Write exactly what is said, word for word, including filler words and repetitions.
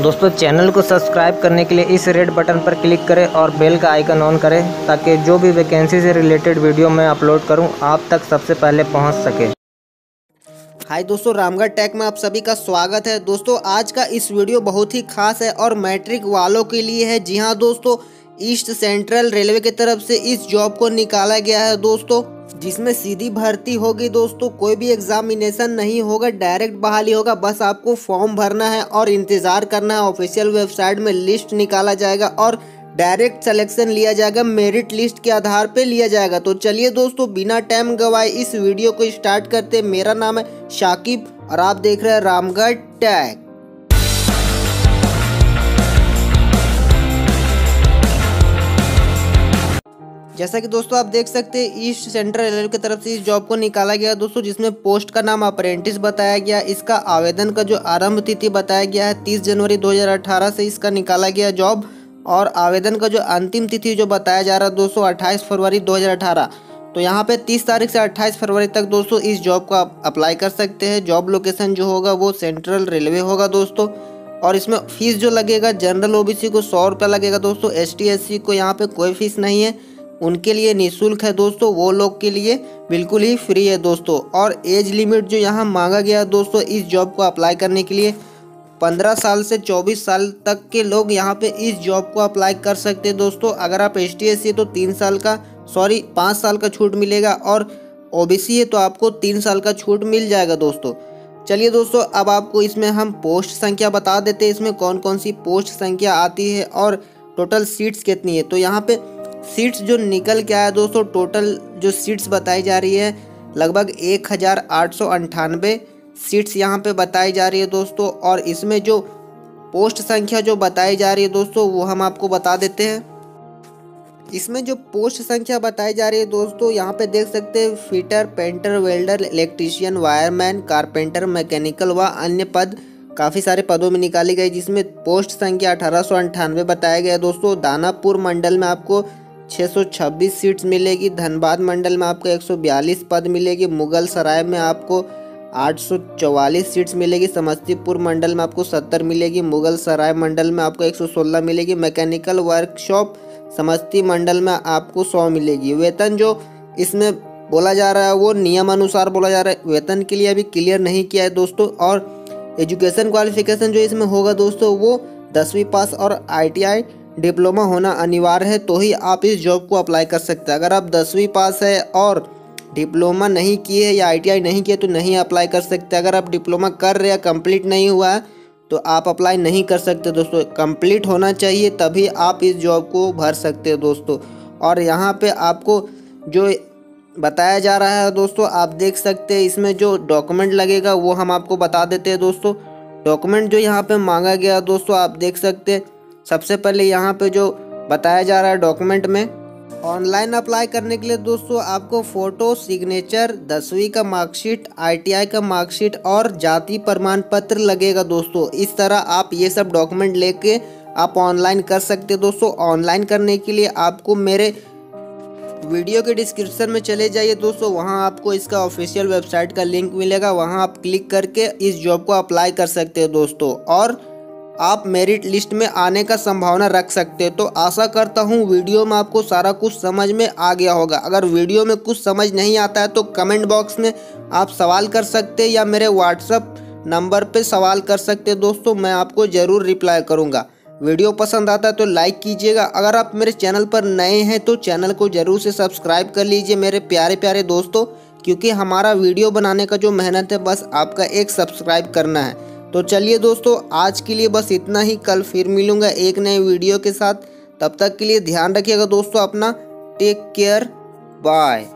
दोस्तों चैनल को सब्सक्राइब करने के लिए इस रेड बटन पर क्लिक करें और बेल का आइकन ऑन करें ताकि जो भी वैकेंसी से रिलेटेड वीडियो मैं अपलोड करूं आप तक सबसे पहले पहुंच सके। हाय दोस्तों, रामगढ़ टेक में आप सभी का स्वागत है। दोस्तों आज का इस वीडियो बहुत ही खास है और मैट्रिक वालों के लिए है। जी हाँ दोस्तों, ईस्ट सेंट्रल रेलवे की तरफ से इस जॉब को निकाला गया है दोस्तों, जिसमें सीधी भर्ती होगी दोस्तों। कोई भी एग्जामिनेशन नहीं होगा, डायरेक्ट बहाली होगा। बस आपको फॉर्म भरना है और इंतजार करना है। ऑफिशियल वेबसाइट में लिस्ट निकाला जाएगा और डायरेक्ट सिलेक्शन लिया जाएगा, मेरिट लिस्ट के आधार पे लिया जाएगा। तो चलिए दोस्तों बिना टाइम गवाए इस वीडियो को स्टार्ट करते हैं। मेरा नाम है शाकिब और आप देख रहे हैं रामगढ़ टेक। जैसा कि दोस्तों आप देख सकते हैं ईस्ट सेंट्रल रेलवे की तरफ से इस जॉब को निकाला गया दोस्तों, जिसमें पोस्ट का नाम अप्रेंटिस बताया गया। इसका आवेदन का जो आरंभ तिथि बताया गया है तीस जनवरी दो हज़ार अठारह से इसका निकाला गया जॉब, और आवेदन का जो अंतिम तिथि जो बताया जा रहा है दोस्तों अट्ठाईस फरवरी दो हज़ार अठारह। तो यहाँ पे तीस तारीख से अट्ठाईस फरवरी तक दोस्तों इस जॉब को आप अप्लाई कर सकते हैं। जॉब लोकेशन जो होगा वो सेंट्रल रेलवे होगा दोस्तों, और इसमें फीस जो लगेगा जनरल ओबीसी को सौ रुपये लगेगा दोस्तों। एस टी एस सी को यहाँ पे कोई फीस नहीं है, उनके लिए निःशुल्क है दोस्तों, वो लोग के लिए बिल्कुल ही फ्री है दोस्तों। और एज लिमिट जो यहाँ मांगा गया है दोस्तों इस जॉब को अप्लाई करने के लिए पंद्रह साल से चौबीस साल तक के लोग यहाँ पे इस जॉब को अप्लाई कर सकते हैं दोस्तों। अगर आप एस टी एस सी तो तीन साल का सॉरी पाँच साल का छूट मिलेगा, और ओ बी सी है तो आपको तीन साल का छूट मिल जाएगा दोस्तों। चलिए दोस्तों अब आपको इसमें हम पोस्ट संख्या बता देते हैं, इसमें कौन कौन सी पोस्ट संख्या आती है और टोटल सीट्स कितनी है। तो यहाँ पे सीट्स जो निकल के आया दोस्तों, टोटल जो सीट्स बताई जा रही है लगभग एक हज़ार आठ सौ अंठानवे सीट्स यहाँ पे बताई जा रही है दोस्तों। और इसमें जो पोस्ट संख्या जो बताई जा रही है दोस्तों वो हम आपको बता देते हैं। इसमें जो पोस्ट संख्या बताई जा रही है दोस्तों यहाँ पे देख सकते हैं fitter, painter, welder, electrician, wireman, carpenter, mechanical व अन्य पद काफ़ी सारे पदों में निकाली गई, जिसमें पोस्ट संख्या अठारह सौ अंठानवे बताया गया दोस्तों। दानापुर मंडल में आपको छः सौ छब्बीस सीट्स मिलेगी, धनबाद मंडल में आपको एक सौ बयालीस पद मिलेगी, मुगल सराय में आपको आठ सौ चौवालीस सीट्स मिलेगी, समस्तीपुर मंडल में आपको सत्तर मिलेगी, मुगल सराय मंडल में आपको एक सौ सोलह मिलेगी, मैकेनिकल वर्कशॉप समस्ती मंडल में आपको सौ मिलेगी। वेतन जो इसमें बोला जा रहा है वो नियम अनुसार बोला जा रहा है, वेतन के लिए अभी क्लियर नहीं किया है दोस्तों। और एजुकेशन क्वालिफिकेशन जो इसमें होगा दोस्तों वो दसवीं पास और आई टी आई डिप्लोमा होना अनिवार्य है, तो ही आप इस जॉब को अप्लाई कर सकते हैं। अगर आप दसवीं पास है और डिप्लोमा नहीं किए या आई टी आई नहीं किए तो नहीं अप्लाई कर सकते। अगर आप डिप्लोमा कर रहे हैं कंप्लीट नहीं हुआ है तो आप अप्लाई नहीं कर सकते दोस्तों। कंप्लीट होना चाहिए तभी आप इस जॉब को भर सकते हैं दोस्तों। और यहाँ पे आपको जो बताया जा रहा है दोस्तों आप देख सकते हैं, इसमें जो डॉक्यूमेंट लगेगा वो हम आपको बता देते हैं दोस्तों। डॉक्यूमेंट जो यहाँ पे मांगा गया दोस्तों आप देख सकते हैं, सबसे पहले यहाँ पे जो बताया जा रहा है डॉक्यूमेंट में, ऑनलाइन अप्लाई करने के लिए दोस्तों आपको फ़ोटो, सिग्नेचर, दसवीं का मार्कशीट, आई टी आई का मार्कशीट और जाति प्रमाण पत्र लगेगा दोस्तों। इस तरह आप ये सब डॉक्यूमेंट लेके आप ऑनलाइन कर सकते हैं दोस्तों। ऑनलाइन करने के लिए आपको मेरे वीडियो के डिस्क्रिप्शन में चले जाइए दोस्तों, वहाँ आपको इसका ऑफिशियल वेबसाइट का लिंक मिलेगा, वहाँ आप क्लिक करके इस जॉब को अप्लाई कर सकते हैं दोस्तों, और आप मेरिट लिस्ट में आने का संभावना रख सकते हैं। तो आशा करता हूँ वीडियो में आपको सारा कुछ समझ में आ गया होगा। अगर वीडियो में कुछ समझ नहीं आता है तो कमेंट बॉक्स में आप सवाल कर सकते हैं या मेरे व्हाट्सएप नंबर पे सवाल कर सकते हैं दोस्तों, मैं आपको ज़रूर रिप्लाई करूँगा। वीडियो पसंद आता है तो लाइक कीजिएगा। अगर आप मेरे चैनल पर नए हैं तो चैनल को ज़रूर से सब्सक्राइब कर लीजिए मेरे प्यारे प्यारे दोस्तों, क्योंकि हमारा वीडियो बनाने का जो मेहनत है बस आपका एक सब्सक्राइब करना है। तो चलिए दोस्तों आज के लिए बस इतना ही, कल फिर मिलूँगा एक नए वीडियो के साथ। तब तक के लिए ध्यान रखिएगा दोस्तों अपना। Take care, bye.